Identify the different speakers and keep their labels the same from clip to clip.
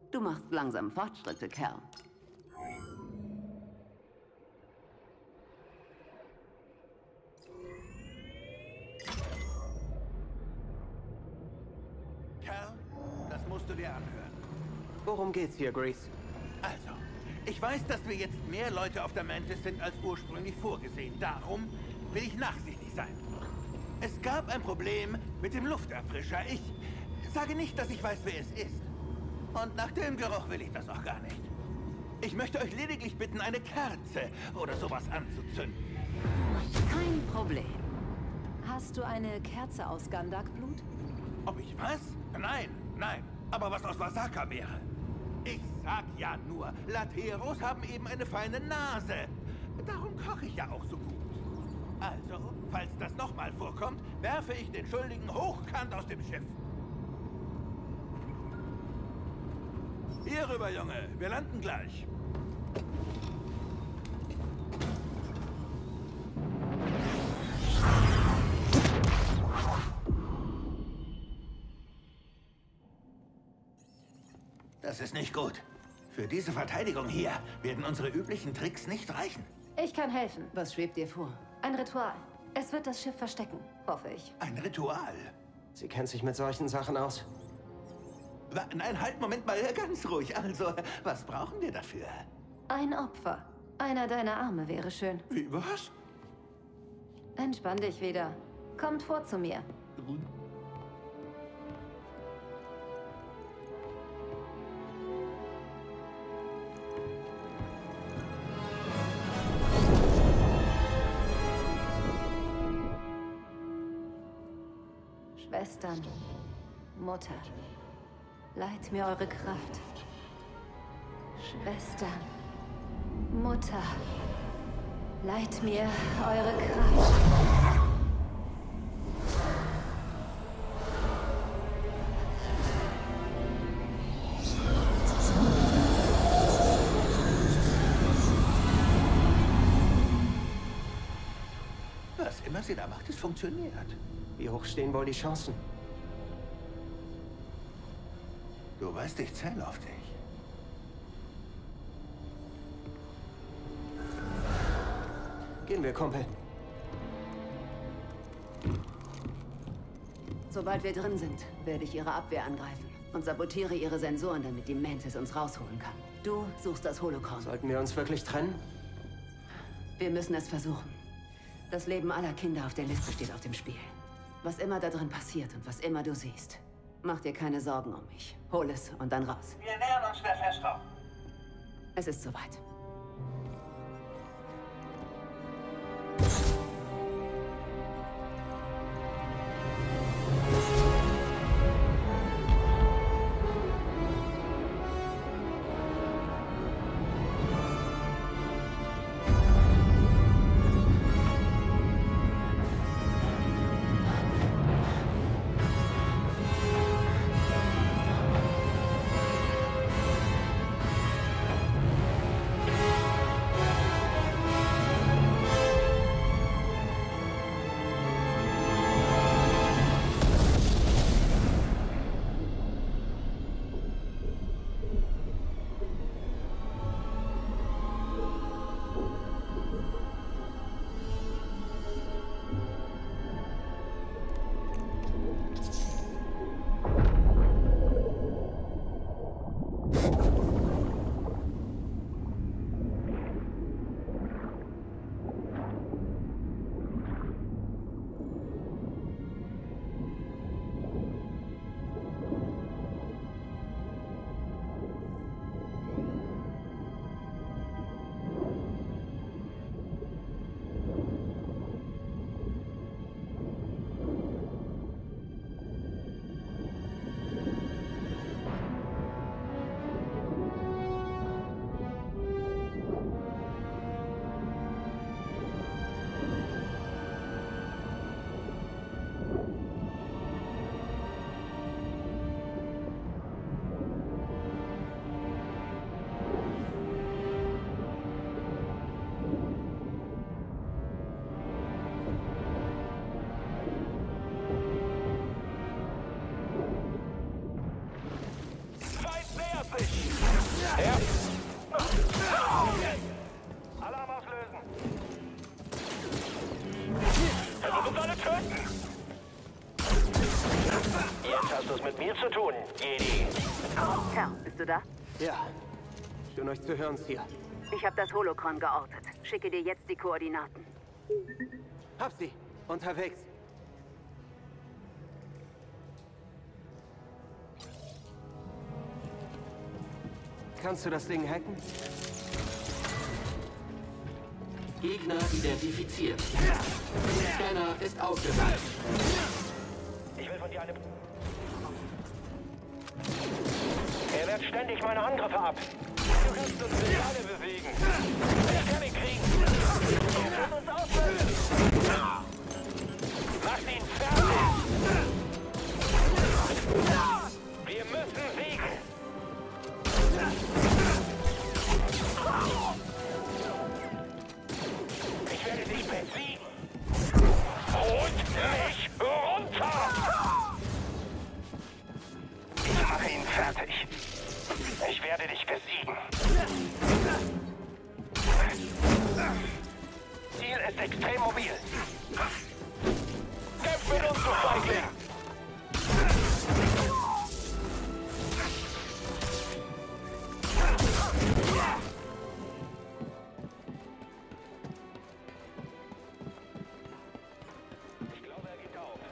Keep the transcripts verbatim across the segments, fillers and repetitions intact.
Speaker 1: Du machst langsam Fortschritte, Kerl.
Speaker 2: Kerl, das musst du dir anhören.
Speaker 3: Worum geht's hier, Grease?
Speaker 2: Also, ich weiß, dass wir jetzt mehr Leute auf der Mantis sind als ursprünglich vorgesehen. Darum will ich nachsichtig sein. Es gab ein Problem mit dem Lufterfrischer. Ich sage nicht, dass ich weiß, wer es ist. Und nach dem Geruch will ich das auch gar nicht. Ich möchte euch lediglich bitten, eine Kerze oder sowas anzuzünden.
Speaker 1: Kein Problem.
Speaker 4: Hast du eine Kerze aus Gandak-Blut?
Speaker 2: Ob ich was? Nein, nein. Aber was aus Wasaka wäre? Ich sag ja nur, Lateros haben eben eine feine Nase. Darum koche ich ja auch so gut. Also, falls das nochmal vorkommt, werfe ich den Schuldigen hochkant aus dem Schiff. Hier rüber, Junge. Wir landen gleich. Das ist nicht gut. Für diese Verteidigung hier werden unsere üblichen Tricks nicht reichen.
Speaker 4: Ich kann helfen.
Speaker 1: Was schwebt dir vor?
Speaker 4: Ein Ritual. Es wird das Schiff verstecken, hoffe ich.
Speaker 2: Ein Ritual?
Speaker 3: Sie kennt sich mit solchen Sachen aus.
Speaker 2: Wa- Nein, halt, Moment mal, ganz ruhig. Also, was brauchen wir dafür?
Speaker 4: Ein Opfer. Einer deiner Arme wäre schön.
Speaker 2: Wie, was?
Speaker 4: Entspann dich wieder. Kommt vor zu mir. Schwestern, Mutter, leiht mir eure Kraft. Schwestern, Mutter, leiht mir eure Kraft.
Speaker 2: Was immer sie da macht, es funktioniert.
Speaker 3: Wie hoch stehen wohl die Chancen?
Speaker 2: Du weißt, ich zähle auf dich.
Speaker 3: Gehen wir, Kumpel.
Speaker 1: Sobald wir drin sind, werde ich ihre Abwehr angreifen und sabotiere ihre Sensoren, damit die Mantis uns rausholen kann. Du suchst das Holocorn.
Speaker 3: Sollten wir uns wirklich trennen?
Speaker 1: Wir müssen es versuchen. Das Leben aller Kinder auf der Liste steht auf dem Spiel. Was immer da drin passiert und was immer du siehst, mach dir keine Sorgen um mich. Hol es und dann raus.
Speaker 2: Wir nähern uns der Festung.
Speaker 1: Es ist soweit.
Speaker 5: hast du es mit mir zu tun, Jedi?
Speaker 1: Kerl, bist du da?
Speaker 3: Ja. Schön euch zu hören, Sir.
Speaker 1: Ich habe das Holocron geortet. Schicke dir jetzt die Koordinaten.
Speaker 3: Hab sie. Unterwegs. Kannst du das Ding hacken?
Speaker 6: Gegner identifiziert. Scanner ist ausgeschaltet.
Speaker 5: Ich will von dir eine... Er wehrt ständig meine Angriffe ab. Du kannst uns nicht alle bewegen. Ich kann ihn kriegen. Er wird uns auslösen. Mach ihn fertig. Wir müssen siegen. Ich werde dich besiegen. Holt mich runter. Ich mache ihn fertig. Ich werde dich besiegen. Ziel ist extrem mobil. Kämpf mit uns, du Feigling! Ich glaube, er geht auf.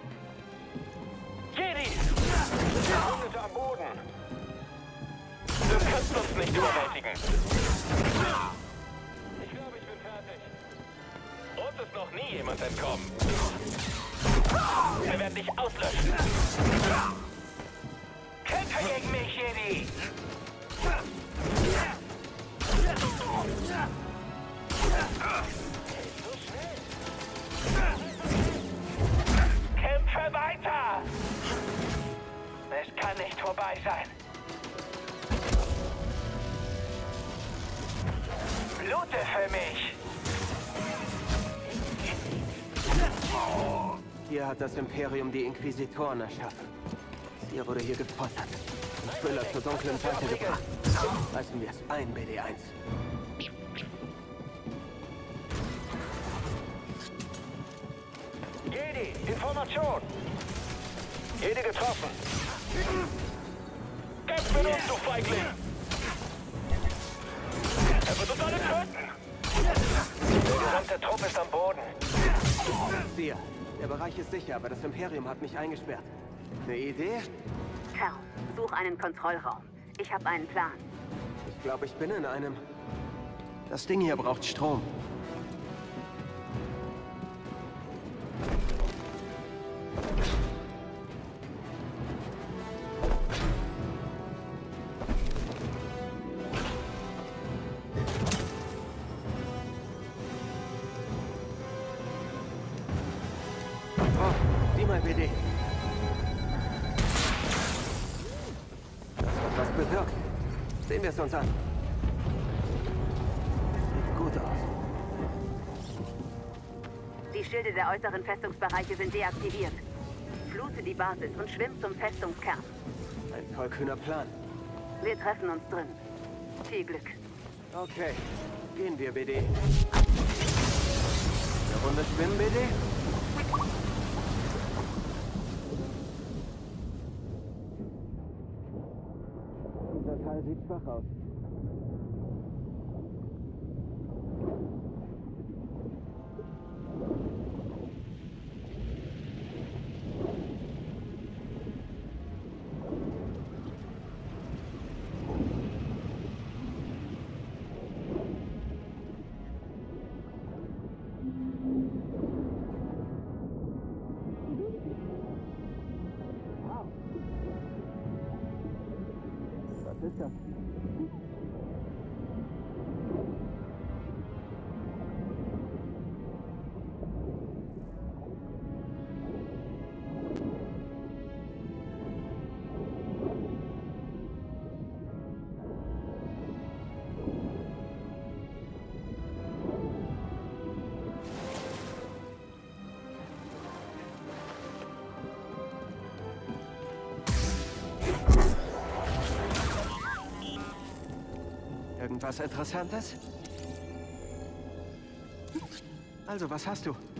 Speaker 5: Jedi! Verwundete am Boden. Du kannst uns nicht überwältigen. Ich glaube, ich bin fertig. Uns ist noch nie jemand entkommen. Wir werden dich auslöschen. Kämpfe gegen mich, Jedi! So schnell. Kämpfe weiter! Es kann nicht vorbei sein. Blute für mich!
Speaker 3: Hier hat das Imperium die Inquisitoren erschaffen. Hier wurde hier gefoltert und Thriller zur dunklen Seite gebracht. Reißen wir es ein, B D eins.
Speaker 5: Jedi, Information! Jedi getroffen! Kämpf mit uns, du Feigling! Er wird uns alle töten! Der gesamte Trupp ist am Boden.
Speaker 3: Sir, der Bereich ist sicher, aber das Imperium hat mich eingesperrt. Eine Idee?
Speaker 1: Kerl, such einen Kontrollraum. Ich habe einen Plan.
Speaker 3: Ich glaube, ich bin in einem. Das Ding hier braucht Strom. Oh, sieh mal, B D. Das hat was bewirkt. Sehen wir es uns an. Sieht gut aus.
Speaker 1: Die Schilde der äußeren Festungsbereiche sind deaktiviert. Flute die Basis und schwimm zum Festungskern.
Speaker 3: Ein tollkühner Plan.
Speaker 1: Wir treffen uns drin. Viel Glück.
Speaker 3: Okay, gehen wir, B D. Eine Runde schwimmen, B D? Dieser Teil sieht schwach aus. Was ist das? Irgendwas Interessantes? Also, was hast du?